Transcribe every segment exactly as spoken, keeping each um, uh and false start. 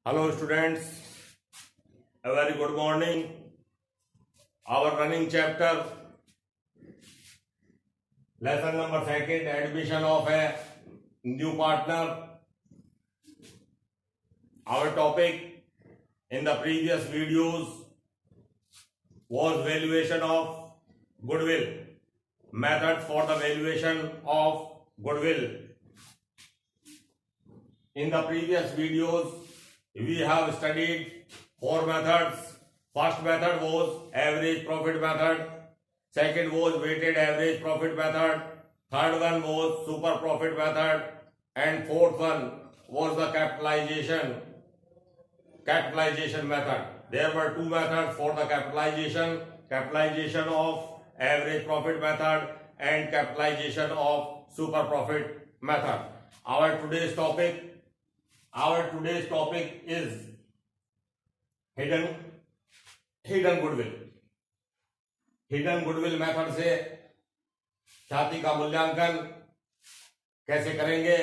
Hello students, a very good morning. Our running chapter, lesson number second, admission of a new partner. Our topic in the previous videos was valuation of goodwill, method for the valuation of goodwill. In the previous videos, we have studied four methods. First method was average profit method. Second was weighted average profit method. Third one was super profit method. And fourth one was the capitalization capitalization method. There were two methods for the capitalization. Capitalization of average profit method and capitalization of super profit method. Our today's topic Our today's topic is hidden hidden goodwill. Hidden goodwill method से ख्याति का मूल्यांकन कैसे करेंगे?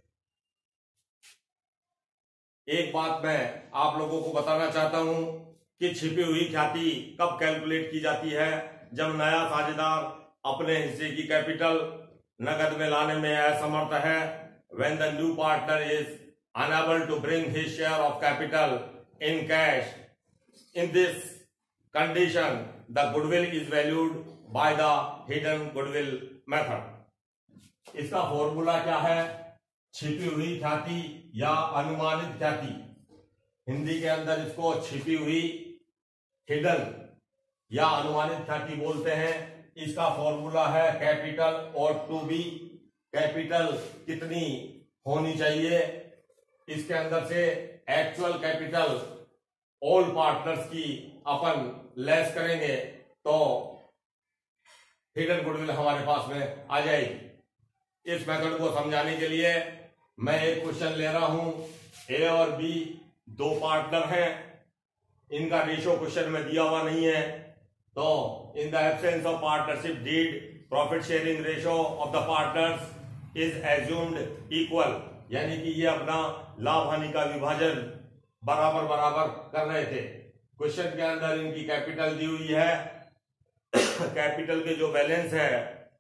एक बात मैं आप लोगों को बताना चाहता हूं कि छिपी हुई ख्याति कब कैलकुलेट की जाती है? जब नया साझेदार अपने हिस्से की कैपिटल नकद में लाने में असमर्थ है. When the new partner is unable to bring his share of capital in cash. In this condition, the goodwill is valued by the hidden goodwill method. इसका फॉर्मूला क्या है? छिपी हुई ख्याति या अनुमानित ख्याति. हिंदी के अंदर इसको छिपी हुई हिडन या अनुमानित ख्याति बोलते हैं. इसका फॉर्मूला है कैपिटल और टू बी. कैपिटल कितनी होनी चाहिए? इसके अंदर से एक्चुअल कैपिटल ऑल पार्टनर्स की अपन लेस करेंगे तो हिडन गुडविल हमारे पास में आ जाएगी. इस मेथड को समझाने के लिए मैं एक क्वेश्चन ले रहा हूं. ए और बी दो पार्टनर हैं. इनका रेशो क्वेश्चन में दिया हुआ नहीं है. तो in the absence of partnership deed profit sharing ratio of the partners is assumed equal. यानी कि ये अपना लाभ हानि का विभाजन बराबर बराबर कर रहे थे. क्वेश्चन के अंदर इनकी कैपिटल दी हुई है. कैपिटल के जो बैलेंस है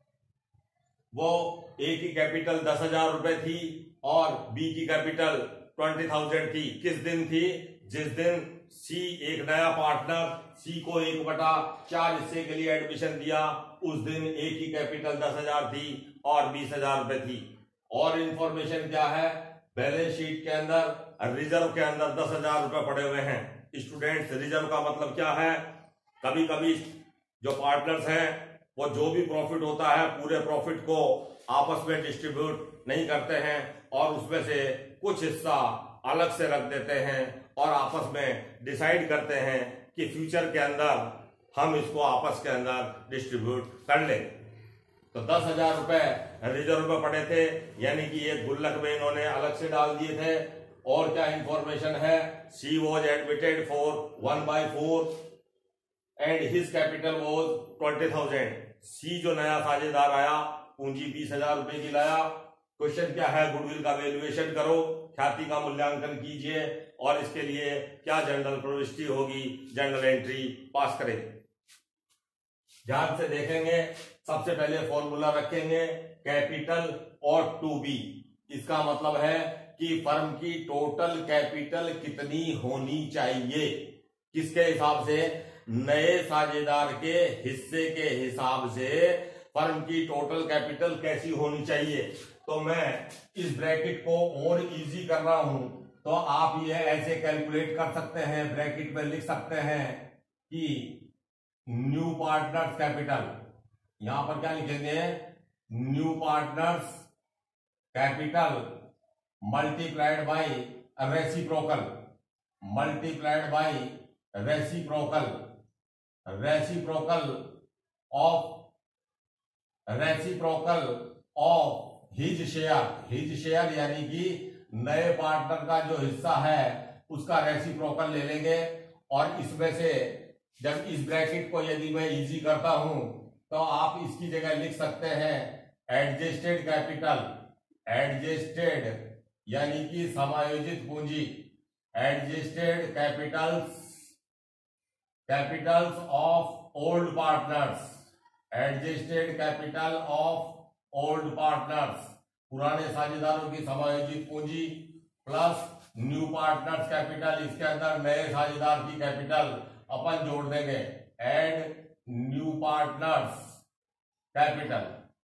वो ए की कैपिटल दस हजार रुपए थी और बी की कैपिटल ट्वेंटी थाउजेंड थी. किस दिन थी? जिस दिन सी एक नया पार्टनर सी को एक बटा चार हिस्से के लिए एडमिशन दिया, उस दिन ए की कैपिटल दस हजार थी और बीस हजार रुपए थी. और इंफॉर्मेशन क्या है? बैलेंस शीट के अंदर रिजर्व के अंदर दस हजार रुपए पड़े हुए हैं. स्टूडेंट्स, रिजर्व का मतलब क्या है? कभी कभी जो पार्टनर्स हैं वो जो भी प्रॉफिट होता है पूरे प्रॉफिट को आपस में डिस्ट्रीब्यूट नहीं करते हैं और उसमें से कुछ हिस्सा अलग से रख देते हैं और आपस में डिसाइड करते हैं कि फ्यूचर के अंदर हम इसको आपस के अंदर डिस्ट्रीब्यूट कर लें. तो दस हजार रुपए रिजर्व में पड़े थे, यानी कि एक गुल्लक में इन्होंने अलग से डाल दिए थे. और क्या इंफॉर्मेशन है? C was admitted for one by four and his capital was twenty thousand. C जो नया साझेदार आया पूंजी बीस हजार रुपए की लाया. क्वेश्चन क्या है? गुडविल का वैल्यूएशन करो, ख्याति का मूल्यांकन कीजिए और इसके लिए क्या जनरल प्रविष्टि होगी, जनरल एंट्री पास करें. ध्यान से देखेंगे. सबसे पहले फॉर्मूला रखेंगे कैपिटल और टू बी. इसका मतलब है कि फर्म की टोटल कैपिटल कितनी होनी चाहिए. किसके हिसाब से? नए साझेदार के हिस्से के हिसाब से फर्म की टोटल कैपिटल कैसी होनी चाहिए. तो मैं इस ब्रैकेट को और इजी कर रहा हूं, तो आप ये ऐसे कैलकुलेट कर सकते हैं. ब्रैकेट में लिख सकते हैं कि न्यू पार्टनर्स कैपिटल, यहां पर क्या लिखेंगे? New partner's capital multiplied by reciprocal multiplied by reciprocal reciprocal of reciprocal of his share. His share यानी कि नए पार्टनर का जो हिस्सा है उसका रेसिप्रोकल ले लेंगे. और इसमें से जब इस ब्रैकेट को यदि मैं इजी करता हूं तो आप इसकी जगह लिख सकते हैं एडजस्टेड कैपिटल. एडजस्टेड यानी कि समायोजित पूंजी. Adjusted capitals capitals of old partners, adjusted capital of old partners, पुराने साझेदारों की समायोजित पूंजी प्लस न्यू पार्टनर्स कैपिटल, इसके अंदर नए साझेदार की कैपिटल अपन जोड़ देंगे। एड न्यू पार्टनर्स कैपिटल,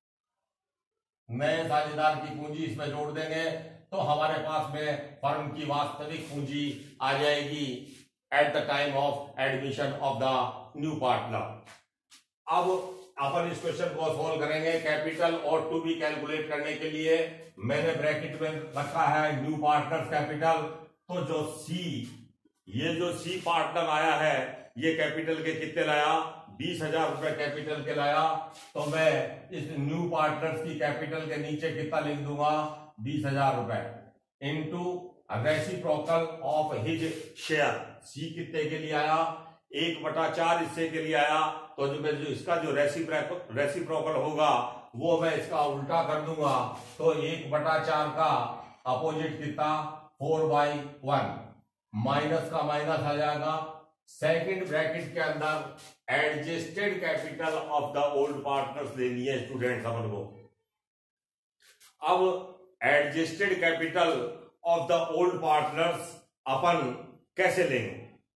नए साझेदार की पूंजी इसमें जोड़ देंगे तो हमारे पास में फर्म की वास्तविक पूंजी आ जाएगी at the time of admission of the new partner. अब अपन इस क्वेश्चन को सॉल्व करेंगे। कैपिटल और टू बी कैलकुलेट करने के लिए मैंने ब्रैकेट में रखा है न्यू पार्टनर्स कैपिटल। तो जो सी, ये जो सी पार्टनर आया है ये कैपिटल के कितने लाया, बीस हजार रुपए कैपिटल के लाया। तो मैं इस न्यू पार्टनर्स की कैपिटल के नीचे कितना लिख दूंगा, बीस हजार रुपए into reciprocal of his share. C कितने के लिए आया, एक बटा चार हिस्से के लिए आया। तो जो मैं जो इसका जो रेसिप्रोकल रेसिप्रोकल होगा वो मैं इसका उल्टा कर दूंगा। तो एक बटा चार का अपोजिट कितना, फोर बाई वन, माइनस का माइनस आ जाएगा। सेकंड ब्रैकेट के अंदर adjusted capital of the old partners लेनी है स्टूडेंट्स अपन को। अब adjusted capital of the old partners अपन कैसे लेंगे।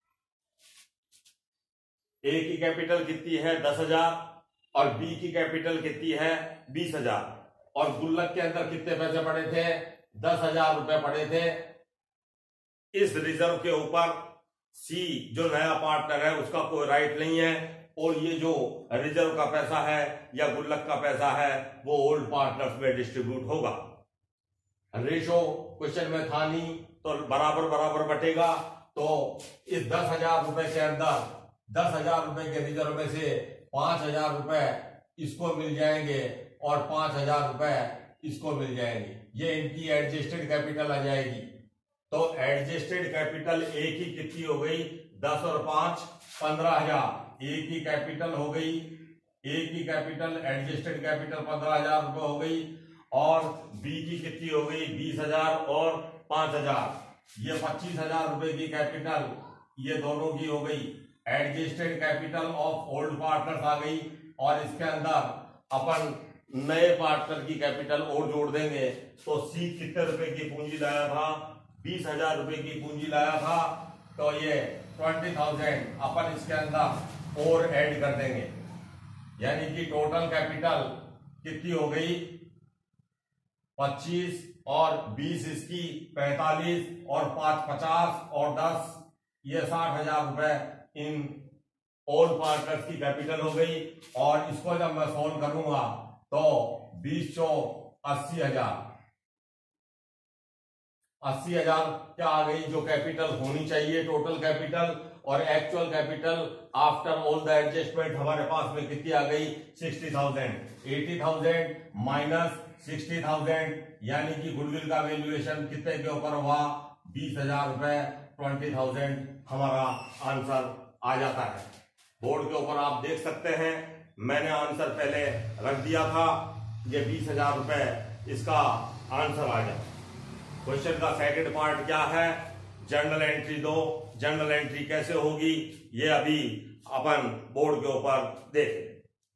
ए की कैपिटल कितनी है, दस हजार, और बी की कैपिटल कितनी है, बीस हजार, और गुल्लक के अंदर कितने पैसे पड़े थे, दस हजार रुपए पड़े थे। इस रिजर्व के ऊपर सी जो नया पार्टनर है उसका कोई राइट नहीं है, और ये जो रिजर्व का पैसा है या गुल्लक का पैसा है वो ओल्ड पार्टनर्स में डिस्ट्रीब्यूट होगा। रेशो क्वेश्चन में था नहीं तो बराबर बराबर बटेगा। तो इस दस हजार रुपए के अंदर दस हजार रुपए के रिजर्व में से पांच हजार रुपए इसको मिल जाएंगे और पांच हजार रुपए इसको मिल जाएंगे। ये इनकी एडजस्टेड कैपिटल आ जाएगी। तो एडजस्टेड कैपिटल ए की कितनी हो गई, दस और पांच पंद्रह हजार। ए की कैपिटल हो गई, ए की कैपिटल एडजस्टेड कैपिटल पंद्रह हजार रुपए हो गई, और बी की कितनी हो गई, बीस हजार और पांच हजार। ये पच्चीस हजार रुपए की कैपिटल ये दोनों की हो गई। Adjusted capital of old partners आ गई, और इसके अंदर अपन नए पार्टनर की कैपिटल और जोड़ देंगे। तो सी कितने रुपए की पूंजी लाया था, बीस हजार रुपए की पूंजी लाया था। तो ये ट्वेंटी थाउजेंड अपन इसके अंदर और ऐड कर देंगे, यानी कि टोटल कैपिटल कितनी हो गई, पच्चीस और बीस इसकी पैंतालीस और पांच पचास और दस ये साठ हजार रुपए इन ओल्ड पार्टनर्स की कैपिटल हो गई। और इसको जब मैं सोल्व करूंगा तो बीस सौ अस्सी हजार अस्सी हजार क्या आ गई, जो कैपिटल होनी चाहिए टोटल कैपिटल, और actual capital after all the adjustment हमारे पास में कितनी आ गई, sixty thousand. Eighty thousand minus sixty thousand, यानी कि गुडविल का वैल्यूएशन कितने के ऊपर हुआ, बीस हजार रुपए। ट्वेंटी थाउजेंड हमारा आंसर आ जाता है। बोर्ड के ऊपर आप देख सकते हैं, मैंने आंसर पहले रख दिया था, ये बीस हजार रुपए इसका आंसर आ जाए। क्वेश्चन का सेकंड पार्ट क्या है, जर्नल एंट्री दो। जर्नल एंट्री कैसे होगी ये अभी अपन बोर्ड के ऊपर देखें।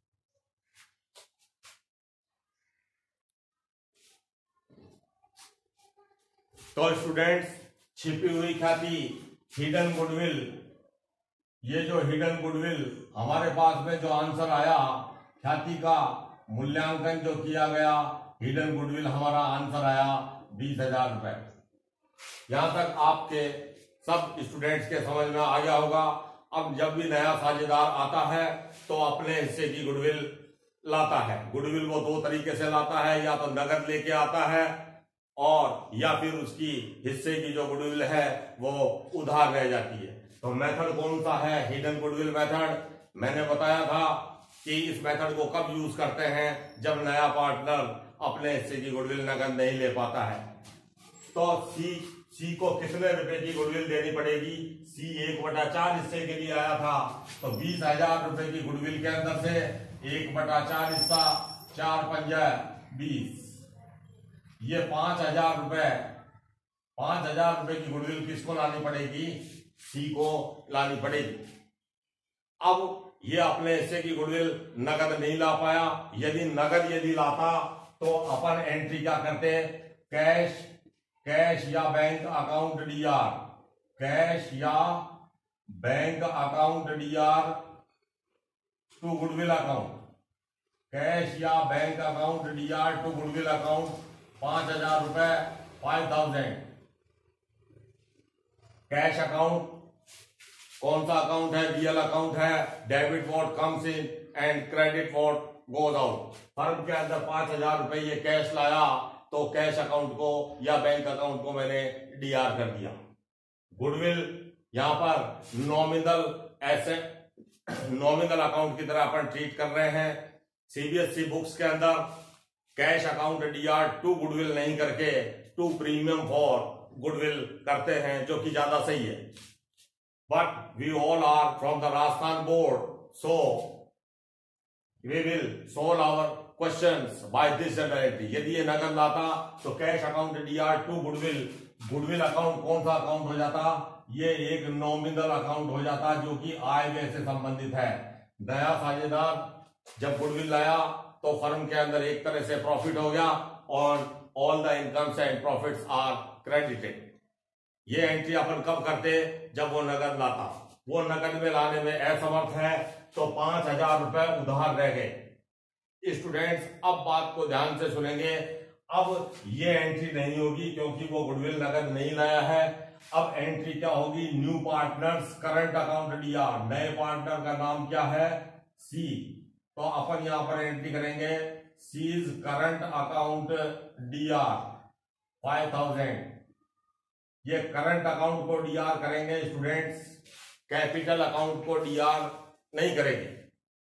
तो स्टूडेंट्स, छिपी हुई ख्याति, हिडन गुडविल, ये जो हिडन गुडविल हमारे पास में जो आंसर आया, ख्याति का मूल्यांकन जो किया गया, हिडन गुडविल हमारा आंसर आया बीस हजार रुपए। यहां तक आपके सब स्टूडेंट्स के समझ में आ गया होगा। अब जब भी नया साझेदार आता है तो अपने हिस्से की गुडविल लाता है। गुडविल वो दो तरीके से लाता है, या तो नगद लेके आता है, और या फिर उसकी हिस्से की जो गुडविल है वो उधार रह जाती है। तो मेथड कौन सा है, हिडन गुडविल मेथड। मैंने बताया था कि इस मेथड को कब यूज करते हैं, जब नया पार्टनर अपने हिस्से की गुडविल नगद नहीं ले पाता है। तो सी सी को कितने रुपए की गुडविल देनी पड़ेगी, सी एक बटा चार हिस्से के लिए आया था, तो बीस हजार रुपए की गुडविल के अंदर से एक बटा चार हिस्सा, चार पंजा बीस, ये पांच हजार रुपए पांच हजार रुपए की गुडविल किसको लानी पड़ेगी? सी को लानी पड़ेगी। अब ये अपने हिस्से की गुडविल नगद नहीं ला पाया। यदि नगद यदि लाता तो अपन एंट्री क्या करते? कैश कैश या bank account D R, cash या bank account D R to goodwill account, cash या bank account D R to goodwill account, पांच हजार रुपए, फाइव थाउजेंड। कैश अकाउंट कौन सा अकाउंट है? डीएल अकाउंट है। Debit what comes in and credit what goes out. Firm के अंदर पांच हजार रुपए ये कैश लाया तो कैश अकाउंट को या बैंक अकाउंट को मैंने डीआर कर दिया। गुडविल यहां पर नॉमिनल एसेट, नॉमिनल अकाउंट की तरह अपन ट्रीट कर रहे हैं। सीबीएसई बुक्स के अंदर cash account DR to goodwill नहीं करके टू प्रीमियम फॉर गुडविल करते हैं, जो कि ज्यादा सही है। But we all are from the Rajasthan board, so we will solve our questions by this journal entry. यदि ये नगद लाता तो cash account DR to goodwill, goodwill account कौन सा अकाउंट हो जाता? ये एक नॉमिनल अकाउंट हो जाता जो कि आय व्यय से संबंधित है। नया साझेदार जब गुडविल लाया तो फर्म के अंदर एक तरह से प्रॉफिट हो गया और all the incomes and profits are credited. ये एंट्री अपन कब करते? जब वो नगद लाता। वो नगद में लाने में असमर्थ है तो पांच हजार रुपए उधार रह गए। स्टूडेंट्स अब बात को ध्यान से सुनेंगे। अब ये एंट्री नहीं होगी क्योंकि वो गुडविल नगद नहीं लाया है। अब एंट्री क्या होगी? New partners current account DR, नए पार्टनर का नाम क्या है? सी। तो अपन यहां पर एंट्री करेंगे C's current account DR five thousand. ये करंट अकाउंट को डीआर करेंगे स्टूडेंट्स, कैपिटल अकाउंट को डीआर नहीं करेंगे।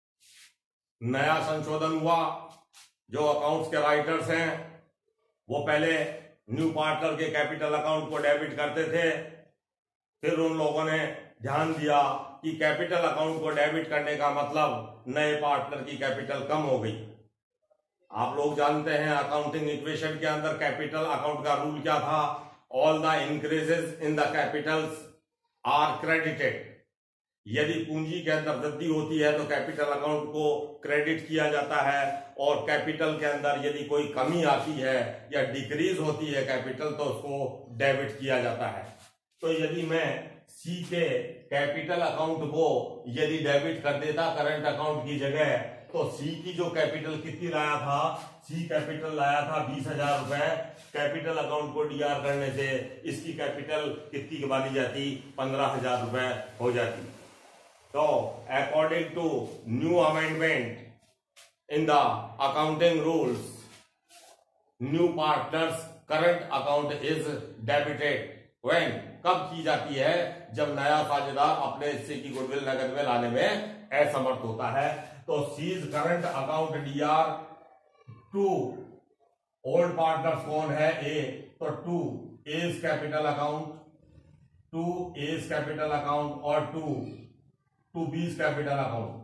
नया संशोधन हुआ। जो अकाउंट्स के राइटर्स हैं वो पहले न्यू पार्टनर के कैपिटल अकाउंट को डेबिट करते थे, फिर उन लोगों ने ध्यान दिया कि कैपिटल अकाउंट को डेबिट करने का मतलब नए पार्टनर की कैपिटल कम हो गई। आप लोग जानते हैं अकाउंटिंग इक्वेशन के अंदर कैपिटल अकाउंट का रूल क्या था? All the increases in the capitals are credited. यदि पूंजी के अंदर वृद्धि होती है तो कैपिटल अकाउंट को क्रेडिट किया जाता है, और कैपिटल के अंदर यदि कोई कमी आती है या डिक्रीज होती है कैपिटल तो उसको डेबिट किया जाता है। तो यदि मैं सी के कैपिटल अकाउंट को यदि डेबिट कर देता करंट अकाउंट की जगह, तो सी की जो कैपिटल कितनी लाया था? सी कैपिटल लाया था बीस हजार रुपए। कैपिटल अकाउंट को डीआर करने से इसकी कैपिटल कितनी मानी जाती? पंद्रह हजार रुपए हो जाती। तो according to new amendment in the accounting rules, new partners current account is debited when, कब की जाती है? जब नया साझेदार अपने हिस्से की गुडविल नगद में लाने में असमर्थ होता है। तो C's current account DR to old partners कौन है? ए। तो to A's capital account, to A's capital account और to to B's capital account,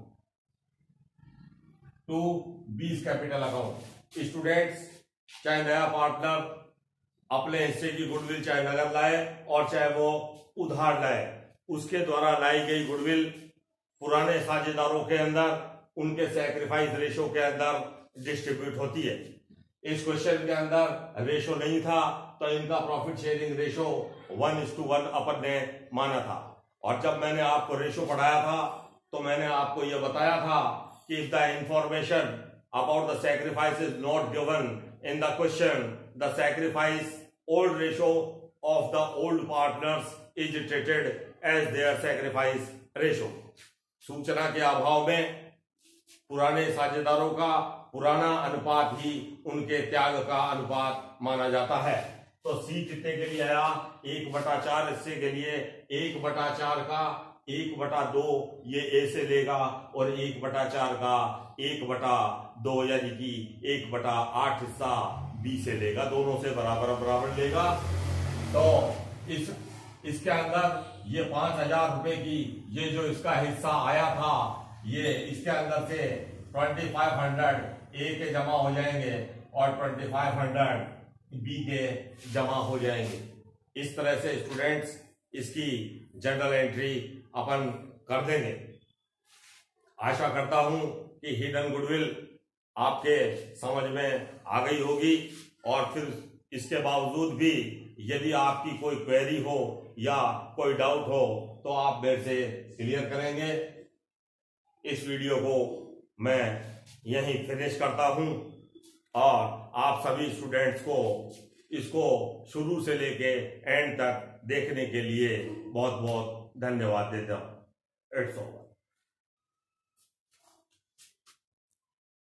to B's capital account. Students, चाहे नया पार्टनर अपने हिस्से की गुडविल चाहे नगद लाए और चाहे वो उधार लाए, उसके द्वारा लाई गई गुडविल पुराने साझेदारों के अंदर उनके सैक्रिफाइस रेशो के अंदर डिस्ट्रीब्यूट होती है। इस क्वेश्चन के अंदर रेशो नहीं था तो इनका profit sharing ratio one is to one अपन ने माना था। और जब मैंने आपको रेशो पढ़ाया था तो मैंने आपको यह बताया था कि if the information about the sacrifice is not given in the question, the sacrifice old ratio of the old partners is treated as their sacrifice ratio. सूचना के अभाव में पुराने साझेदारों का पुराना अनुपात ही उनके त्याग का अनुपात माना जाता है। तो सी कितने के लिए आया? एक बटा चार। हिस्से के लिए एक बटा चार का एक बटा दो ये ए से लेगा और एक बटा चार का एक बटा दो यानी कि एक बटा आठ हिस्सा बी से लेगा, दोनों से बराबर बराबर लेगा। तो इस इसके अंदर ये पांच हजार रुपए की ये जो इसका हिस्सा आया था, ये इसके अंदर से ट्वेंटी फाइव हंड्रेड ए के जमा हो जाएंगे और ट्वेंटी फाइव हंड्रेड बी के जमा हो जाएंगे। इस तरह से स्टूडेंट्स इसकी जर्नल एंट्री अपन कर देंगे। आशा करता हूं कि हिडन गुडविल आपके समझ में आ गई होगी, और फिर इसके बावजूद भी यदि आपकी कोई क्वेरी हो या कोई डाउट हो तो आप मेरे से क्लियर करेंगे। इस वीडियो को मैं यहीं फिनिश करता हूं, और आप सभी स्टूडेंट्स को इसको शुरू से लेके एंड तक देखने के लिए बहुत बहुत धन्यवाद देता हूं। It's over.